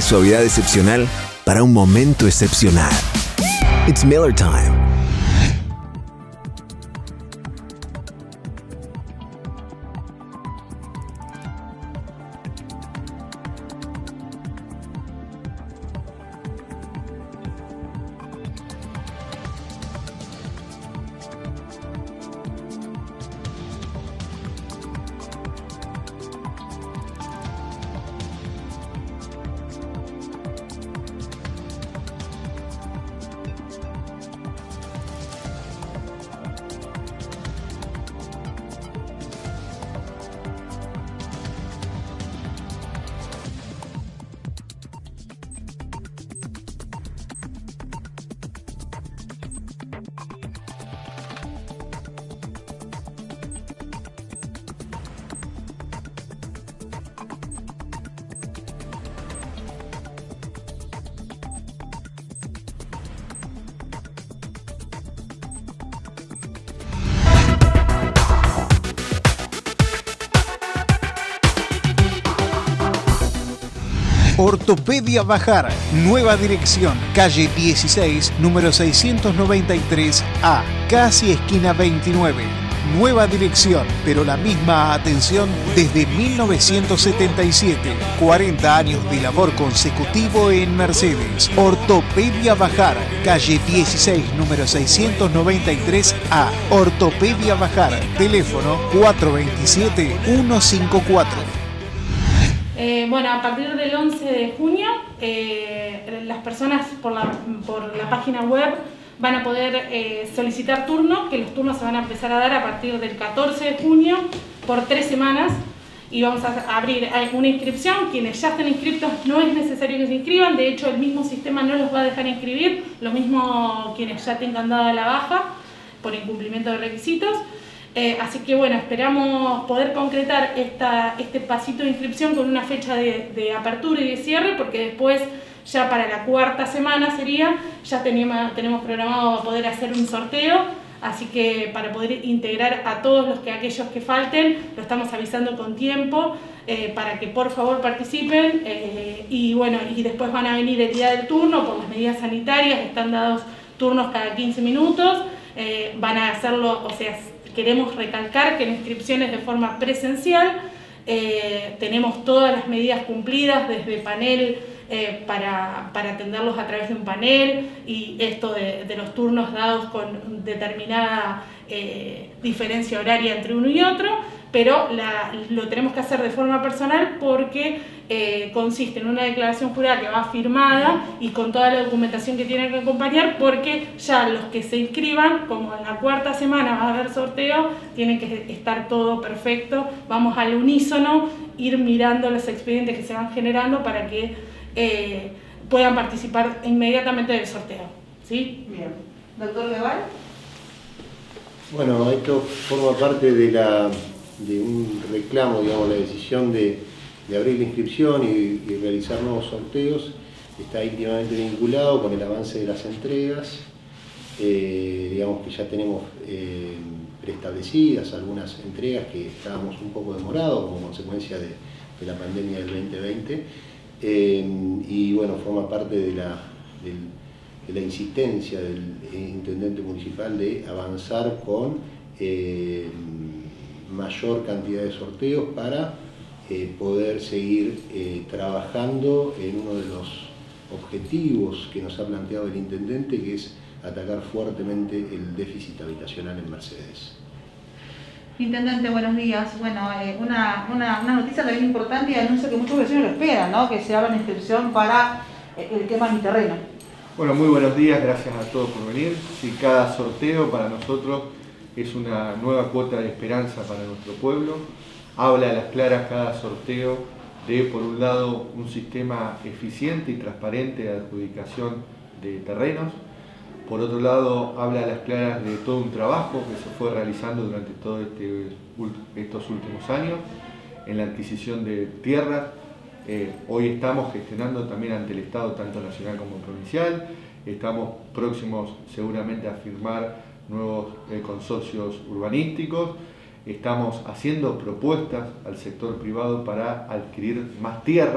suavidad excepcional para un momento excepcional. It's Miller Time. Ortopedia Bajar, nueva dirección, calle 16, número 693A, casi esquina 29. Nueva dirección, pero la misma atención desde 1977. 40 años de labor consecutivo en Mercedes. Ortopedia Bajar, calle 16, número 693A. Ortopedia Bajar, teléfono 427-154. Bueno, a partir del 11 de junio, las personas por la página web van a poder solicitar turno, que los turnos se van a empezar a dar a partir del 14 de junio por 3 semanas y vamos a abrir una inscripción. Quienes ya estén inscritos no es necesario que se inscriban, de hecho el mismo sistema no los va a dejar inscribir, lo mismo quienes ya tengan dada la baja por incumplimiento de requisitos. Así que bueno, esperamos poder concretar este pasito de inscripción con una fecha de apertura y de cierre, porque después ya para la 4ª semana ya tenemos programado poder hacer un sorteo, así que para poder integrar a todos aquellos que falten, lo estamos avisando con tiempo para que por favor participen y bueno, y después van a venir el día del turno por las medidas sanitarias, están dados turnos cada 15 minutos, van a hacerlo, o sea, queremos recalcar que la inscripción es de forma presencial, tenemos todas las medidas cumplidas desde panel para atenderlos a través de un panel y esto de los turnos dados con determinada diferencia horaria entre uno y otro, pero lo tenemos que hacer de forma personal porque consiste en una declaración jurada que va firmada y con toda la documentación que tiene que acompañar, porque ya los que se inscriban, como en la 4ª semana va a haber sorteo, tiene que estar todo perfecto, vamos al unísono, ir mirando los expedientes que se van generando para que puedan participar inmediatamente del sorteo. ¿Sí? Bien. Doctor Guevara. Bueno, esto forma parte de un reclamo, digamos, la decisión de abrir la inscripción y realizar nuevos sorteos. Está íntimamente vinculado con el avance de las entregas. Digamos que ya tenemos preestablecidas algunas entregas que estábamos un poco demorados como consecuencia de la pandemia del 2020. Y bueno, forma parte de la insistencia del intendente municipal de avanzar con mayor cantidad de sorteos para poder seguir trabajando en uno de los objetivos que nos ha planteado el intendente, que es atacar fuertemente el déficit habitacional en Mercedes. Intendente, buenos días. Bueno, una noticia también importante y anuncio que muchos vecinos lo esperan, ¿no? Que se abra la inscripción para el tema Mi Terreno. Bueno, muy buenos días, gracias a todos por venir. Sí, cada sorteo para nosotros es una nueva cuota de esperanza para nuestro pueblo. Habla a las claras cada sorteo de, por un lado, un sistema eficiente y transparente de adjudicación de terrenos. Por otro lado, habla a las claras de todo un trabajo que se fue realizando durante todos estos últimos años en la adquisición de tierras. Hoy estamos gestionando también ante el Estado, tanto nacional como provincial. Estamos próximos seguramente a firmar nuevos consorcios urbanísticos. Estamos haciendo propuestas al sector privado para adquirir más tierras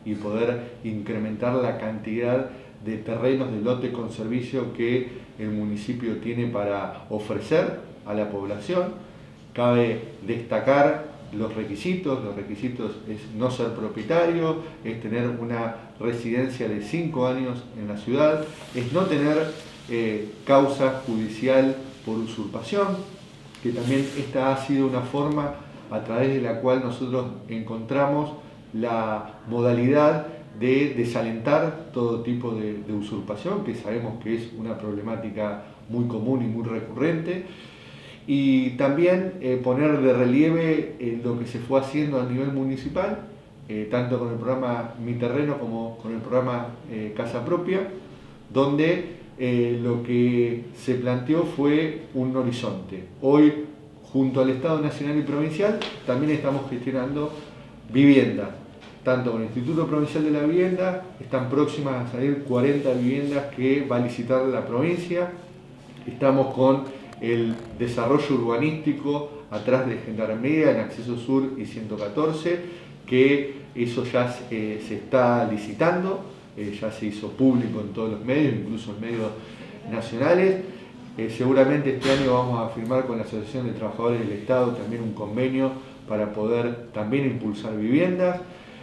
y poder incrementar la cantidad de terrenos de lote con servicio que el municipio tiene para ofrecer a la población. Cabe destacar los requisitos es no ser propietario, es tener una residencia de 5 años en la ciudad, es no tener causa judicial por usurpación, que también esta ha sido una forma a través de la cual nosotros encontramos la modalidad de desalentar todo tipo de usurpación, que sabemos que es una problemática muy común y muy recurrente, y también poner de relieve lo que se fue haciendo a nivel municipal, tanto con el programa Mi Terreno como con el programa Casa Propia, donde lo que se planteó fue un horizonte. Hoy, junto al Estado Nacional y Provincial, también estamos gestionando vivienda. Tanto con el Instituto Provincial de la Vivienda, están próximas a salir 40 viviendas que va a licitar la provincia. Estamos con el desarrollo urbanístico atrás de Gendarmería, en Acceso Sur y 114, que eso ya se está licitando, ya se hizo público en todos los medios, incluso en medios nacionales. Seguramente este año vamos a firmar con la Asociación de Trabajadores del Estado también un convenio para poder también impulsar viviendas.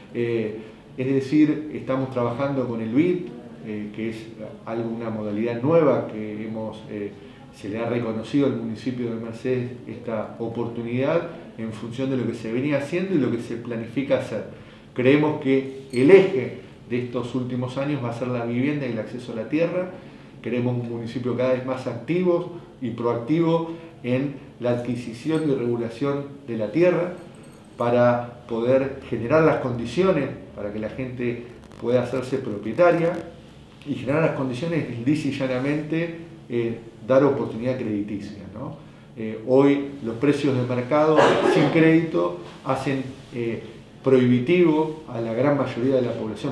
Es decir, estamos trabajando con el BID, que es una modalidad nueva que se le ha reconocido al municipio de Mercedes esta oportunidad en función de lo que se venía haciendo y lo que se planifica hacer. Creemos que el eje de estos últimos años va a ser la vivienda y el acceso a la tierra. Queremos un municipio cada vez más activo y proactivo en la adquisición y regulación de la tierra, para poder generar las condiciones para que la gente pueda hacerse propietaria y generar las condiciones, lisa y llanamente, dar oportunidad crediticia, ¿no? Hoy los precios de mercado sin crédito hacen prohibitivo a la gran mayoría de la población,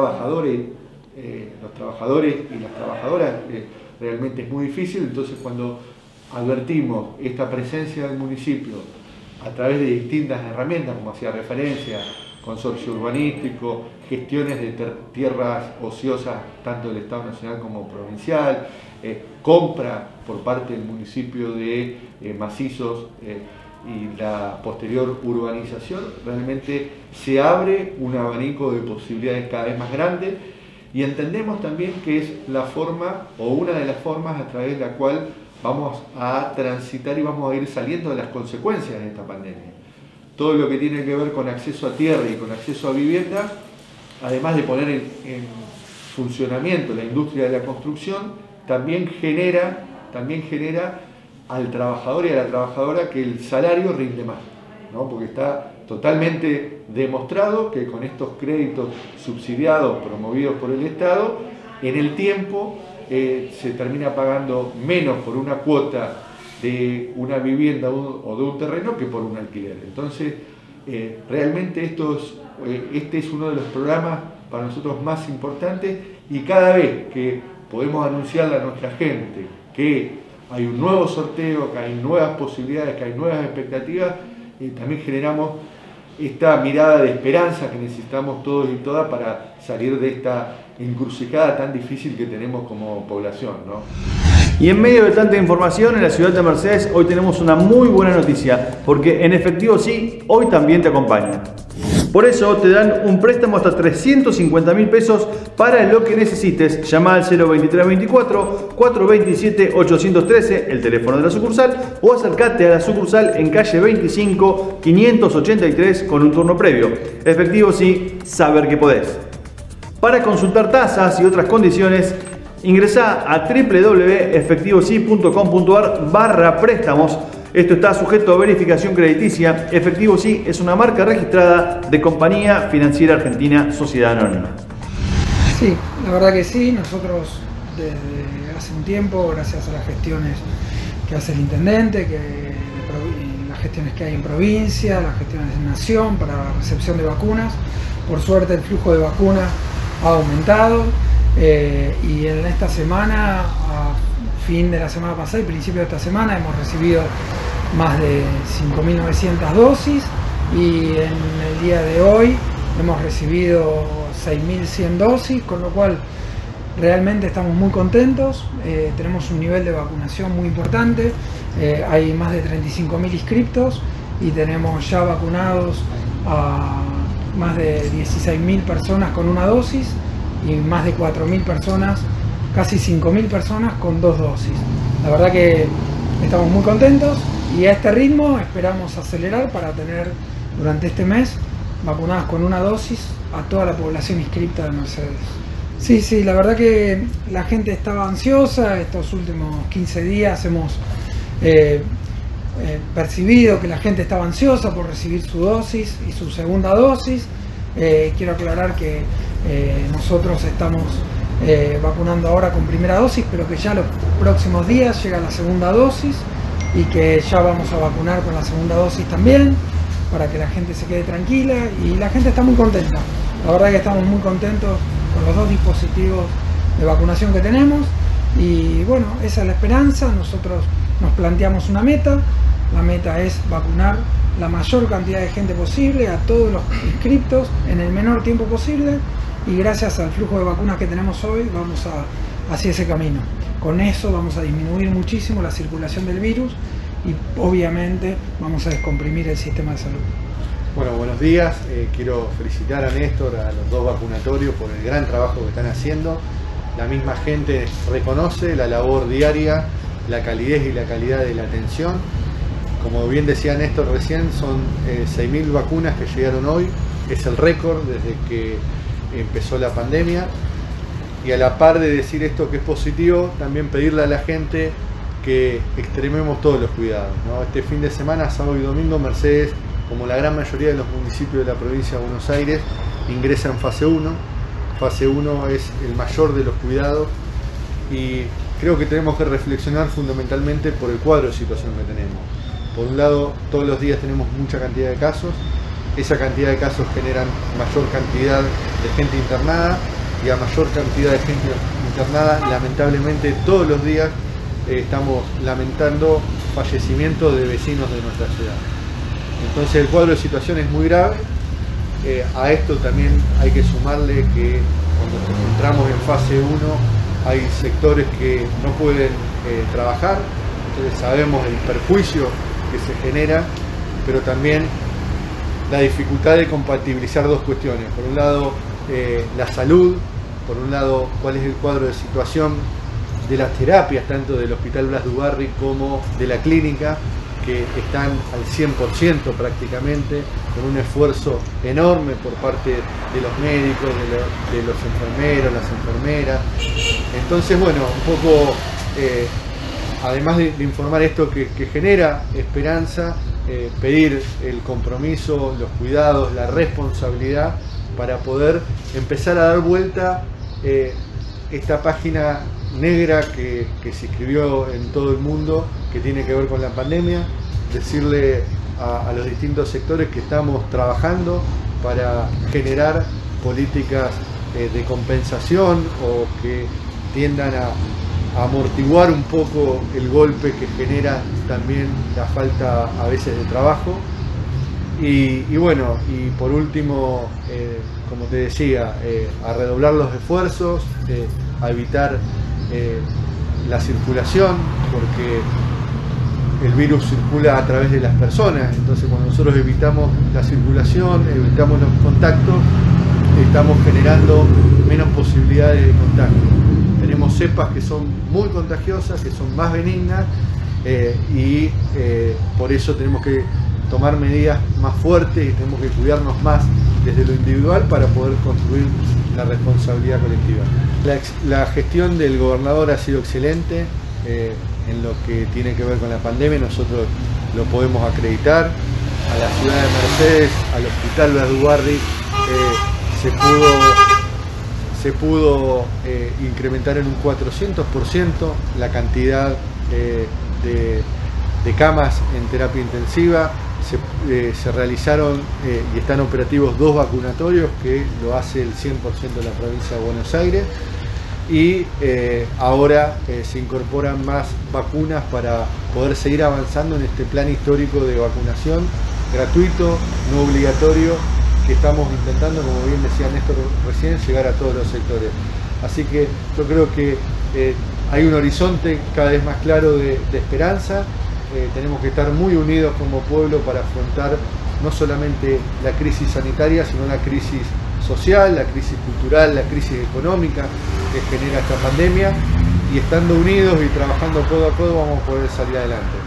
los trabajadores y las trabajadoras, realmente es muy difícil. Entonces, cuando advertimos esta presencia del municipio a través de distintas herramientas, como hacía referencia, consorcio urbanístico, gestiones de tierras ociosas tanto del Estado Nacional como provincial, compra por parte del municipio de macizos y la posterior urbanización, realmente se abre un abanico de posibilidades cada vez más grande, y entendemos también que es la forma o una de las formas a través de la cual vamos a transitar y vamos a ir saliendo de las consecuencias de esta pandemia. Todo lo que tiene que ver con acceso a tierra y con acceso a vivienda, además de poner en funcionamiento la industria de la construcción, también genera al trabajador y a la trabajadora que el salario rinde más, ¿no? Porque está totalmente demostrado que con estos créditos subsidiados, promovidos por el Estado, en el tiempo se termina pagando menos por una cuota de una vivienda o de un terreno que por un alquiler. Entonces, realmente este es uno de los programas para nosotros más importantes, y cada vez que podemos anunciarle a nuestra gente que hay un nuevo sorteo, que hay nuevas posibilidades, que hay nuevas expectativas, también generamos esta mirada de esperanza que necesitamos todos y todas para salir de esta encrucijada tan difícil que tenemos como población, ¿no? Y en medio de tanta información en la ciudad de Mercedes, hoy tenemos una muy buena noticia, porque en Efectivo Sí, hoy también te acompaña. Por eso te dan un préstamo hasta 350.000 pesos para lo que necesites. Llama al 02324 427 813, el teléfono de la sucursal, o acércate a la sucursal en calle 25 583 con un turno previo. Efectivo Sí, saber que podés. Para consultar tasas y otras condiciones, ingresá a www.efectivosi.com.ar/préstamos. Esto está sujeto a verificación crediticia. Efectivo Sí es una marca registrada de Compañía Financiera Argentina Sociedad Anónima. Sí, la verdad que sí. Nosotros desde hace un tiempo, gracias a las gestiones que hace el intendente, las gestiones que hay en provincia, las gestiones en nación para la recepción de vacunas, por suerte el flujo de vacunas ha aumentado, y en esta semana, a fin de la semana pasada y principio de esta semana, hemos recibido más de 5.900 dosis, y en el día de hoy hemos recibido 6.100 dosis, con lo cual realmente estamos muy contentos. Tenemos un nivel de vacunación muy importante, hay más de 35.000 inscriptos y tenemos ya vacunados a más de 16.000 personas con una dosis y más de 4.000 personas, casi 5.000 personas con 2 dosis. La verdad que estamos muy contentos y a este ritmo esperamos acelerar para tener durante este mes vacunadas con una dosis a toda la población inscripta de Mercedes. Sí, la verdad que la gente estaba ansiosa. Estos últimos 15 días hemos percibido que la gente estaba ansiosa por recibir su dosis y su segunda dosis. Quiero aclarar que nosotros estamos vacunando ahora con primera dosis, pero que ya los próximos días llega la segunda dosis y que ya vamos a vacunar con la segunda dosis también, para que la gente se quede tranquila, y la gente está muy contenta. La verdad que estamos muy contentos con los 2 dispositivos de vacunación que tenemos y bueno, esa es la esperanza. Nosotros nos planteamos una meta, la meta es vacunar la mayor cantidad de gente posible, a todos los inscriptos en el menor tiempo posible, y gracias al flujo de vacunas que tenemos hoy vamos hacia ese camino. Con eso vamos a disminuir muchísimo la circulación del virus y obviamente vamos a descomprimir el sistema de salud. Bueno, buenos días. Quiero felicitar a Néstor, a los 2 vacunatorios, por el gran trabajo que están haciendo. La misma gente reconoce la labor diaria, la calidez y la calidad de la atención. Como bien decía Néstor recién, son 6.000 vacunas que llegaron hoy. Es el récord desde que empezó la pandemia. Y a la par de decir esto que es positivo, también pedirle a la gente que extrememos todos los cuidados, ¿no? Este fin de semana, sábado y domingo, Mercedes, como la gran mayoría de los municipios de la provincia de Buenos Aires, ingresa en fase 1. Fase 1 es el mayor de los cuidados y creo que tenemos que reflexionar fundamentalmente por el cuadro de situación que tenemos. Por un lado, todos los días tenemos mucha cantidad de casos, esa cantidad de casos generan mayor cantidad de gente internada, y a mayor cantidad de gente internada, lamentablemente todos los días estamos lamentando fallecimientos de vecinos de nuestra ciudad. Entonces el cuadro de situación es muy grave. A esto también hay que sumarle que cuando nos encontramos en fase 1 hay sectores que no pueden trabajar, entonces sabemos el perjuicio que se genera, pero también la dificultad de compatibilizar 2 cuestiones. Por un lado, la salud, por un lado, cuál es el cuadro de situación de las terapias, tanto del Hospital Blas Dubarry como de la clínica, que están al 100% prácticamente, con un esfuerzo enorme por parte de los médicos, de los enfermeros, las enfermeras. Entonces, bueno, un poco, además de informar esto que genera esperanza, pedir el compromiso, los cuidados, la responsabilidad para poder empezar a dar vuelta esta página negra que se escribió en todo el mundo, que tiene que ver con la pandemia. Decirle a los distintos sectores que estamos trabajando para generar políticas de compensación o que tiendan a amortiguar un poco el golpe que genera también la falta a veces de trabajo. Y bueno, y por último, como te decía, a redoblar los esfuerzos, a evitar la circulación, porque el virus circula a través de las personas. Entonces, cuando nosotros evitamos la circulación, evitamos los contactos, estamos generando menos posibilidades de contagio. Tenemos cepas que son muy contagiosas, que son más benignas, y por eso tenemos que tomar medidas más fuertes y tenemos que cuidarnos más desde lo individual para poder construir la responsabilidad colectiva. La gestión del gobernador ha sido excelente en lo que tiene que ver con la pandemia. Nosotros lo podemos acreditar. A la ciudad de Mercedes, al Hospital Blas Dubarry, se pudo incrementar en un 400% la cantidad de camas en terapia intensiva. Se realizaron y están operativos 2 vacunatorios, que lo hace el 100% de la provincia de Buenos Aires, y ahora se incorporan más vacunas para poder seguir avanzando en este plan histórico de vacunación gratuito, no obligatorio que estamos intentando, como bien decía Néstor recién, llegar a todos los sectores. Así que yo creo que hay un horizonte cada vez más claro de esperanza. Tenemos que estar muy unidos como pueblo para afrontar no solamente la crisis sanitaria, sino la crisis social, la crisis cultural, la crisis económica que genera esta pandemia, y estando unidos y trabajando codo a codo vamos a poder salir adelante.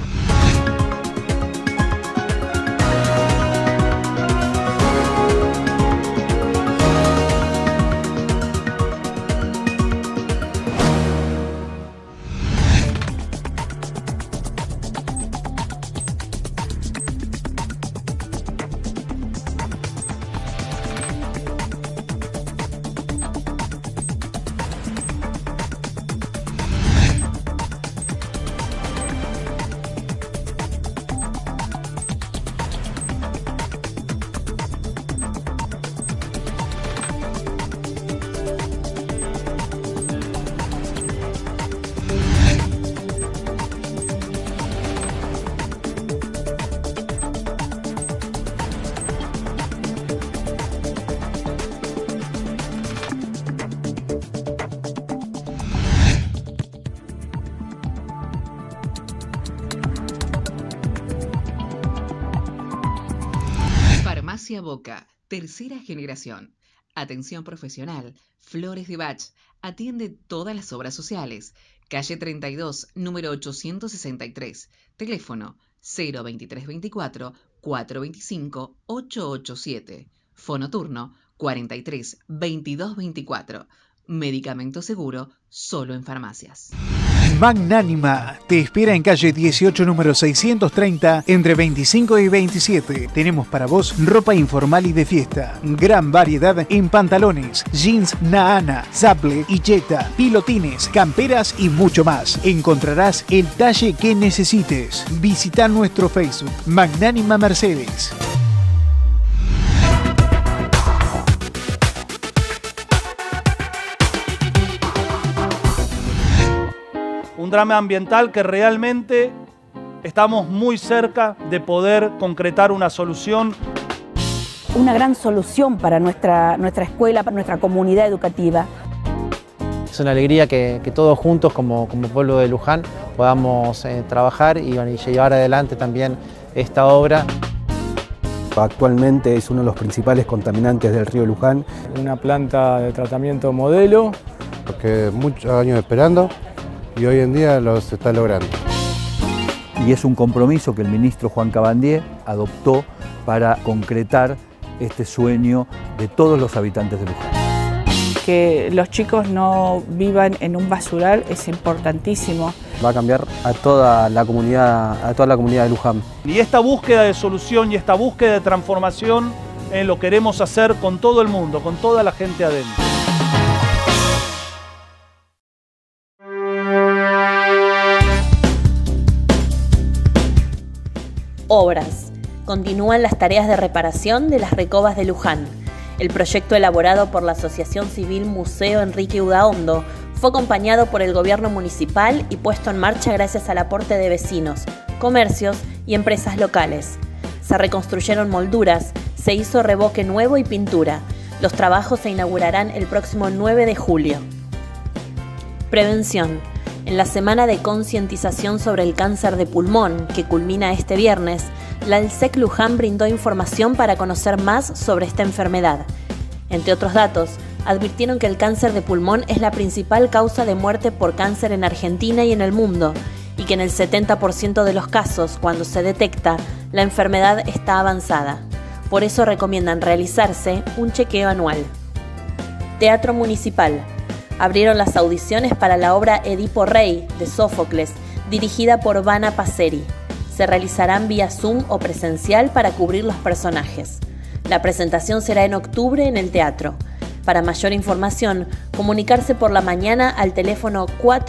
Farmacia Boca, tercera generación. Atención profesional. Flores de Bach. Atiende todas las obras sociales. Calle 32, número 863. Teléfono 02324 425 887. Fonoturno 43 22 24. Medicamento seguro solo en farmacias. Magnánima te espera en calle 18, número 630, entre 25 y 27. Tenemos para vos ropa informal y de fiesta. Gran variedad en pantalones, jeans Naana, Zaple y Jetta, pilotines, camperas y mucho más. Encontrarás el talle que necesites. Visita nuestro Facebook, Magnánima Mercedes. Un drama ambiental que realmente estamos muy cerca de poder concretar una solución. Una gran solución para nuestra escuela, para nuestra comunidad educativa. Es una alegría que todos juntos como pueblo de Luján podamos trabajar y llevar adelante también esta obra. Actualmente es uno de los principales contaminantes del río Luján. Una planta de tratamiento modelo. Porque muchos años esperando y hoy en día se está logrando. Y es un compromiso que el ministro Juan Cabandier adoptó para concretar este sueño de todos los habitantes de Luján. Que los chicos no vivan en un basural es importantísimo. Va a cambiar a toda la comunidad de Luján. Y esta búsqueda de solución y esta búsqueda de transformación lo queremos hacer con todo el mundo, con toda la gente adentro. Obras. Continúan las tareas de reparación de las recobas de Luján. El proyecto elaborado por la Asociación Civil Museo Enrique Udaondo fue acompañado por el gobierno municipal y puesto en marcha gracias al aporte de vecinos, comercios y empresas locales. Se reconstruyeron molduras, se hizo revoque nuevo y pintura. Los trabajos se inaugurarán el próximo 9 de julio. Prevención. En la semana de concientización sobre el cáncer de pulmón, que culmina este viernes, la ALSEC Luján brindó información para conocer más sobre esta enfermedad. Entre otros datos, advirtieron que el cáncer de pulmón es la principal causa de muerte por cáncer en Argentina y en el mundo, y que en el 70% de los casos, cuando se detecta, la enfermedad está avanzada. Por eso recomiendan realizarse un chequeo anual. Teatro Municipal. Abrieron las audiciones para la obra Edipo Rey, de Sófocles, dirigida por Vana Passeri. Se realizarán vía Zoom o presencial para cubrir los personajes. La presentación será en octubre en el teatro. Para mayor información, comunicarse por la mañana al teléfono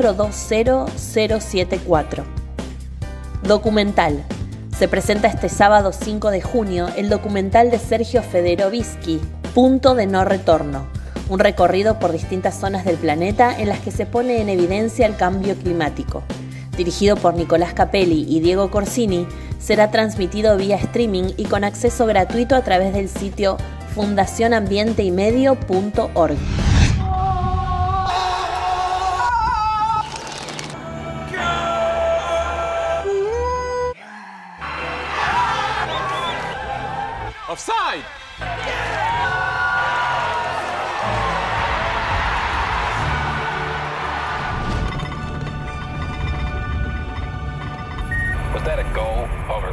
420-074. Documental. Se presenta este sábado 5 de junio el documental de Sergio Federovisky, Punto de no retorno. Un recorrido por distintas zonas del planeta en las que se pone en evidencia el cambio climático. Dirigido por Nicolás Capelli y Diego Corsini, será transmitido vía streaming y con acceso gratuito a través del sitio fundacionambienteymedio.org. Offside! Was that a goal? Over.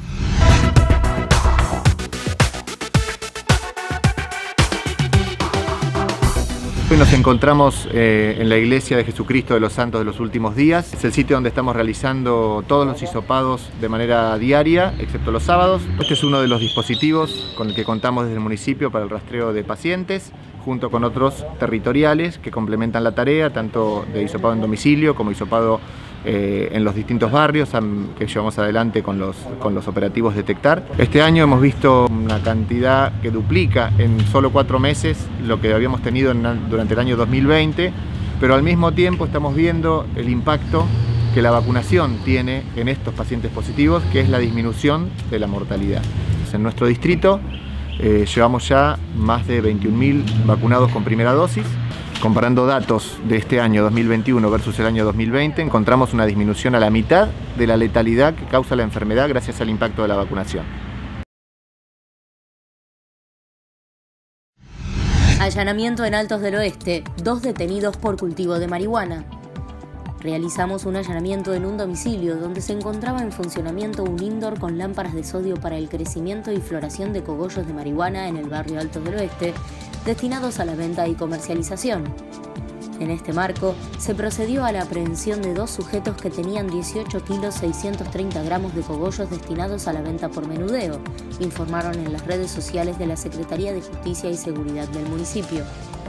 Hoy nos encontramos en la Iglesia de Jesucristo de los Santos de los Últimos Días. Es el sitio donde estamos realizando todos los hisopados de manera diaria, excepto los sábados. Este es uno de los dispositivos con el que contamos desde el municipio para el rastreo de pacientes, junto con otros territoriales que complementan la tarea, tanto de hisopado en domicilio como hisopado en los distintos barrios que llevamos adelante con los operativos Detectar. Este año hemos visto una cantidad que duplica en solo 4 meses lo que habíamos tenido durante el año 2020, pero al mismo tiempo estamos viendo el impacto que la vacunación tiene en estos pacientes positivos, que es la disminución de la mortalidad. En nuestro distrito llevamos ya más de 21.000 vacunados con primera dosis. Comparando datos de este año 2021 versus el año 2020, encontramos una disminución a la mitad de la letalidad que causa la enfermedad gracias al impacto de la vacunación. Allanamiento en Altos del Oeste, 2 detenidos por cultivo de marihuana. Realizamos un allanamiento en un domicilio donde se encontraba en funcionamiento un indoor con lámparas de sodio para el crecimiento y floración de cogollos de marihuana en el barrio Altos del Oeste, destinados a la venta y comercialización. En este marco, se procedió a la aprehensión de 2 sujetos que tenían 18 kilos 630 gramos de cogollos destinados a la venta por menudeo, informaron en las redes sociales de la Secretaría de Justicia y Seguridad del municipio.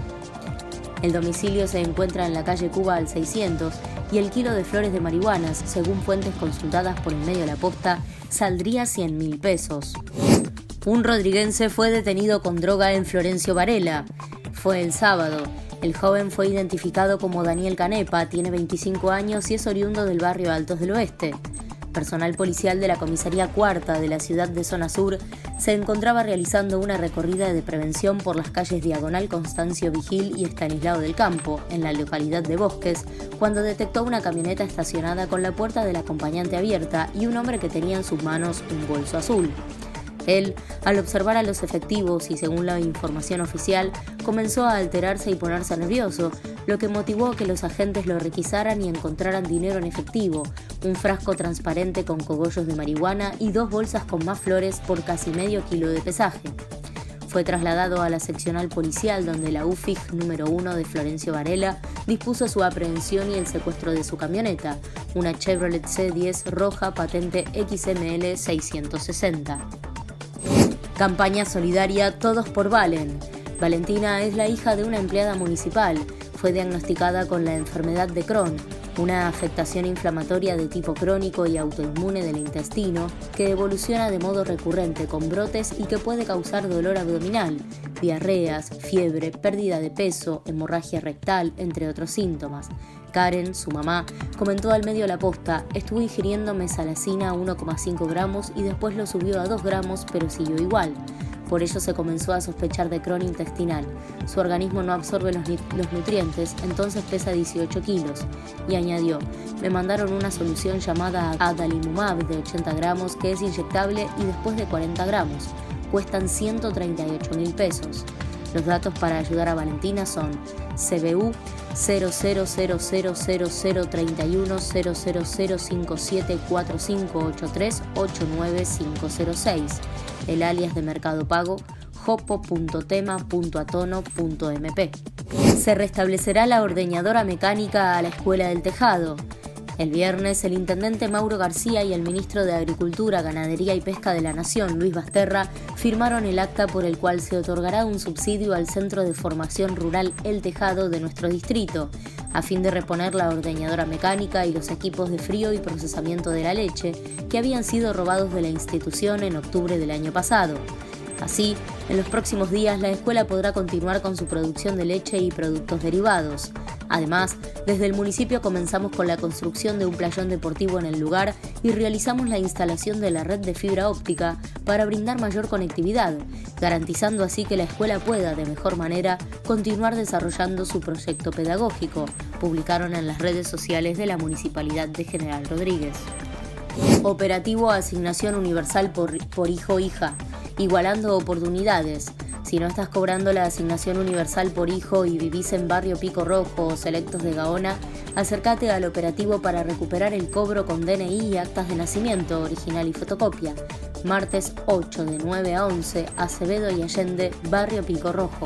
El domicilio se encuentra en la calle Cuba al 600 y el kilo de flores de marihuanas, según fuentes consultadas por el medio La Posta, saldría 100.000 pesos. Un rodriguense fue detenido con droga en Florencio Varela. Fue el sábado. El joven fue identificado como Daniel Canepa, tiene 25 años y es oriundo del barrio Altos del Oeste. Personal policial de la Comisaría Cuarta de la ciudad de Zona Sur se encontraba realizando una recorrida de prevención por las calles Diagonal Constancio Vigil y Estanislao del Campo, en la localidad de Bosques, cuando detectó una camioneta estacionada con la puerta del acompañante abierta y un hombre que tenía en sus manos un bolso azul. Él, al observar a los efectivos y según la información oficial, comenzó a alterarse y ponerse nervioso, lo que motivó que los agentes lo requisaran y encontraran dinero en efectivo, un frasco transparente con cogollos de marihuana y 2 bolsas con más flores por casi medio kilo de pesaje. Fue trasladado a la seccional policial donde la UFIG número 1 de Florencio Varela dispuso su aprehensión y el secuestro de su camioneta, una Chevrolet C10 roja patente XML 660. Campaña solidaria Todos por Valen. Valentina es la hija de una empleada municipal. Fue diagnosticada con la enfermedad de Crohn, una afectación inflamatoria de tipo crónico y autoinmune del intestino que evoluciona de modo recurrente con brotes y que puede causar dolor abdominal, diarreas, fiebre, pérdida de peso, hemorragia rectal, entre otros síntomas. Karen, su mamá, comentó al medio La Posta: estuvo ingiriendo mesalazina 1,5 gramos y después lo subió a 2 gramos, pero siguió igual. Por ello se comenzó a sospechar de Crohn intestinal. Su organismo no absorbe los nutrientes, entonces pesa 18 kilos. Y añadió: me mandaron una solución llamada Adalimumab de 80 gramos que es inyectable y después de 40 gramos. Cuestan 138.000 pesos. Los datos para ayudar a Valentina son CBU 000003100574583899506, el alias de Mercado Pago jopo.tema.atono.mp. Se restablecerá la ordeñadora mecánica a la Escuela del Tejado. El viernes, el intendente Mauro García y el ministro de Agricultura, Ganadería y Pesca de la Nación, Luis Basterra, firmaron el acta por el cual se otorgará un subsidio al Centro de Formación Rural El Tejado de nuestro distrito, a fin de reponer la ordeñadora mecánica y los equipos de frío y procesamiento de la leche que habían sido robados de la institución en octubre del año pasado. Así, En los próximos días, la escuela podrá continuar con su producción de leche y productos derivados. Además, desde el municipio comenzamos con la construcción de un playón deportivo en el lugar y realizamos la instalación de la red de fibra óptica para brindar mayor conectividad, garantizando así que la escuela pueda, de mejor manera, continuar desarrollando su proyecto pedagógico, publicaron en las redes sociales de la Municipalidad de General Rodríguez. Operativo Asignación Universal por hijo o hija, igualando oportunidades. Si no estás cobrando la asignación universal por hijo y vivís en Barrio Pico Rojo o Selectos de Gaona, acércate al operativo para recuperar el cobro con DNI y actas de nacimiento, original y fotocopia. Martes 8 de 9 a 11, Acevedo y Allende, Barrio Pico Rojo.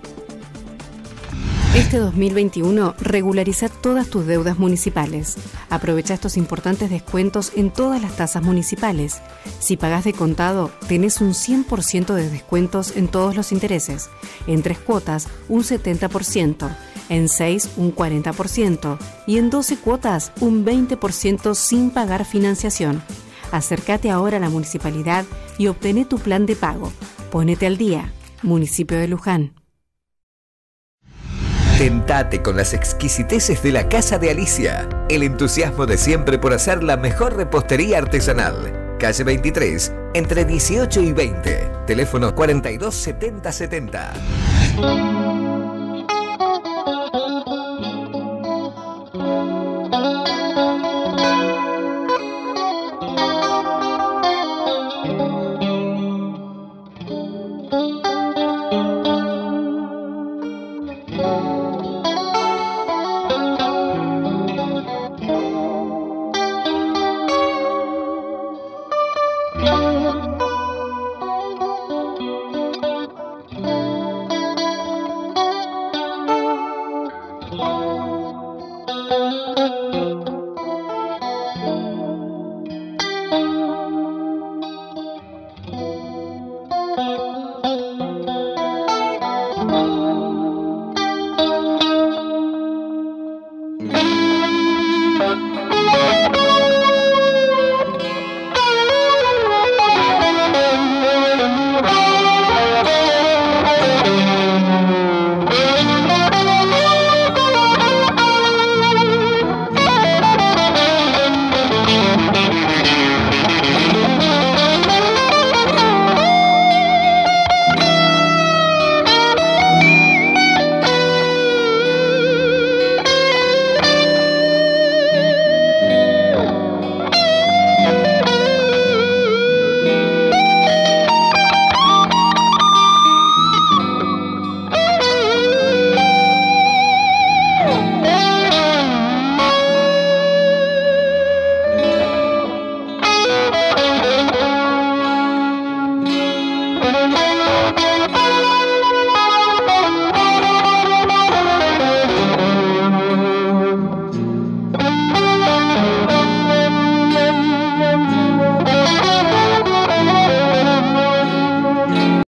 Este 2021, regulariza todas tus deudas municipales. Aprovecha estos importantes descuentos en todas las tasas municipales. Si pagás de contado, tenés un 100% de descuentos en todos los intereses. En 3 cuotas, un 70%. En 6, un 40%. Y en 12 cuotas, un 20% sin pagar financiación. Acércate ahora a la municipalidad y obtené tu plan de pago. Ponete al día. Municipio de Luján. Tentate con las exquisiteces de la Casa de Alicia. El entusiasmo de siempre por hacer la mejor repostería artesanal. Calle 23, entre 18 y 20. Teléfono 42 70 70.